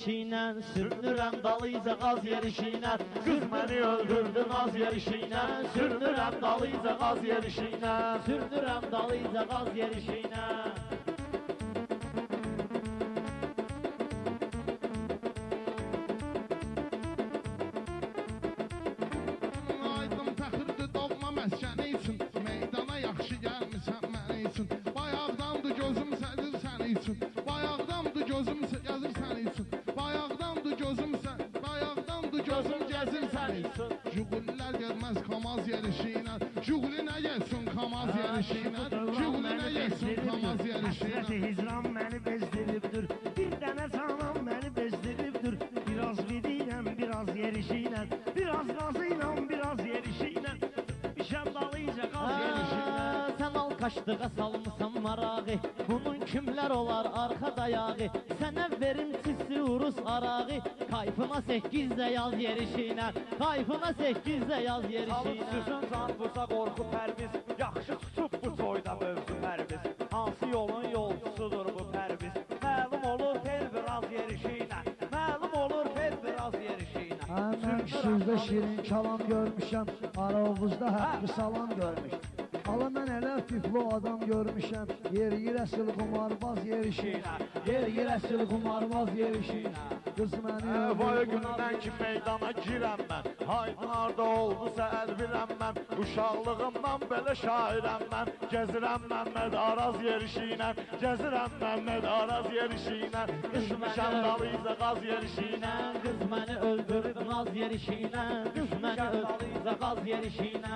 yerişinə, sürünürəm dalıyca qaz yerişinə. Qız məni öldürdü naz yerişinə, sürünürəm dalıyca qaz yerişinə, sürünürəm dalıyca qaz yerişinə. Aydın fəxirdir doğma məskəni üçün, meydana yaxşı gəlmisən məni üçün. Bayaqdandır gözüm səzir səni üçün, bayaqdandır gözüm gəzir səni üçün, bayaqdandır gözüm gəzir səni üçün. Jugulilər gəlməz Kamaz yerişinə, Juguli nə gəlsin Kamaz yerişinə, Juguli nə gəlsin Kamaz yerişinə. Həsrəti hicran məni bezdiribdir, bir dənə canam məni bezdiribdir. Biraz vidiyəm, biraz yerişinə, biraz qazıyla, biraz yerişinə. İşəm dalıyca qaz yerişinə. Sən alqaşlığa salmısan marağı, bunun kimlər olar arxa dayağı. Sənə verim çisi urus arağı, kayfına 8-də yaz yerişinə, kayfına 8-də yaz yerişinə. Süzün can vursa qorxu pərviz, yaxşı tutub bu toyda mövzu pərviz. Hansı yolun yolcusudur bu pərviz? Məlum olur fel biraz yerişinə, məlum olur fel biraz yerişinə. Mən sözdə şirin kalam görmüşəm, aravuzda həqqi salam görmüşəm. Ala mən elə tüklü adam görmüşəm, yer əsil qumarbaz yerişinə, yer əsil qumarbaz yerişinə. Qız məni Vay günündən ki meydana girəm mən, haydınarda oldusa əlvirəm mən. Uşaqlığımdan belə şairəm mən, gezirəm Məmməd Araz yerişinə, gezirəm Məmməd Araz yerişinə. Düşmüşəm dalıyca qaz yerişinə, qız məni öldürdü naz yerişinə, qız məni öldürdü qaz yerişinə.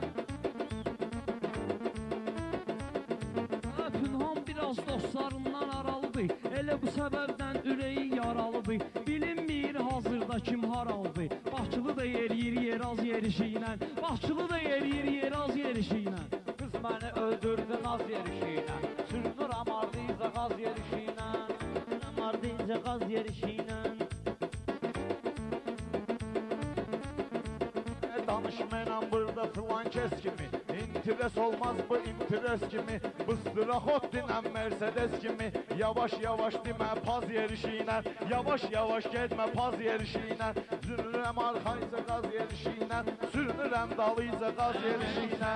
Pünhan biraz dostlarından aralıdır, elə bu səbəbdən ürəyi yaralıdır. Bilinmir hazırda kim haraldır, Bakılı da yeriyir yeraz yerişinə, Bakılı da yeriyir yeraz yerişinə. Qız məni öldürdü naz yerişinə, sürünürəm ardıyca qaz yerişinə, ardıyca qaz yerişinə. Danışmayla burada filan kes kimi, interes olmaz bu interes kimi. Bıstıra xot dinən Mercedes kimi, yavaş yavaş demə paz yerişinə, yavaş yavaş getmə paz yerişinə. Sürünürəm arxayca qaz yerişinə, sürünürəm dalıyca qaz yerişinə.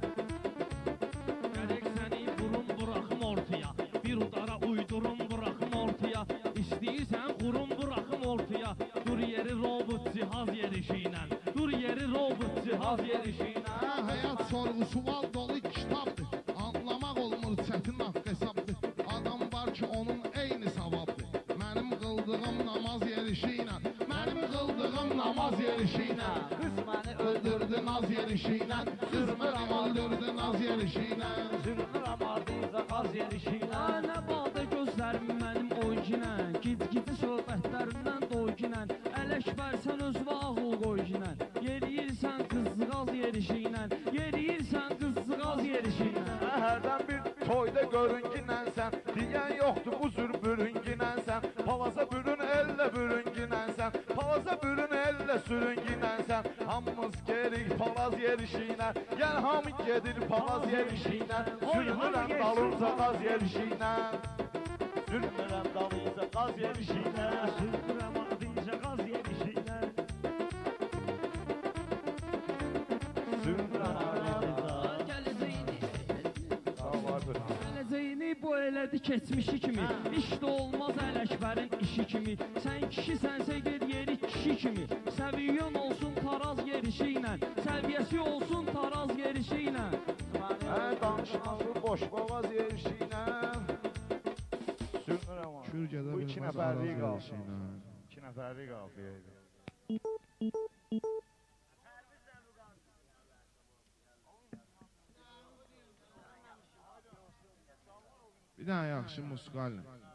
Gərək səni vurum buraxım ortaya, bir udara uydurum buraxım ortaya. İstəyirsən qurum buraxım ortaya, dur yeri robot cihaz yerişinə, dur yeri robot cihaz yerişinə. Həyat sorğu sual dolu kitabdır, anlamaq olmur çətin haqq hesabdır. Adam var ki onun eyni savabdır, mənim qıldığım namaz yerişinə, mənim qıldığım namaz yerişinə. Qız məni Öldürdü naz yerişinə, sürmürəm öldürdü naz yerişinə. sürünürəm ardıyca qaz yerişinə. Nə badə gözlərim mənim oyginə, gic-gici söhbətlərindən doyginən. Ələkbər sən özvə ağıl qoyginən, yeriyirsən qızcığaz yerişinə, yeriyirsən qızcığaz yerişinə. Hərdən bir toyda görünginənsən, deyən yoxdur bu cür bürünginənsən. Palaza bürün elle bürünginənsən, palaza bürün elle sürünginənsən. Hamımız gerik palaz yerişinə, gəl hamı gedir palaz yerişinə. Sürünürəm dalınca qaz yerişinə, sürünürəm dalınca qaz yerişinə, Sürünürəm ardınca qaz yerişinə. sürünürəm ardınca. Gələcəyini bu elədi keçmişi kimi, İşdə olmaz Ələkbərin işi kimi. Sən kişisənsə ged yeri kişi kimi, səviyyən olsun taraz yerişi ilə, səviyyəsi olsun taraz yerişi ilə. Danışması boş boğaz yerişinə, sürünürəm abi. Kürgədə Bu iki bilməz nəfərlik araz qaldı. yerişinə. 2 nəfərlik qaldı. Bir dənə yaxşı muskal.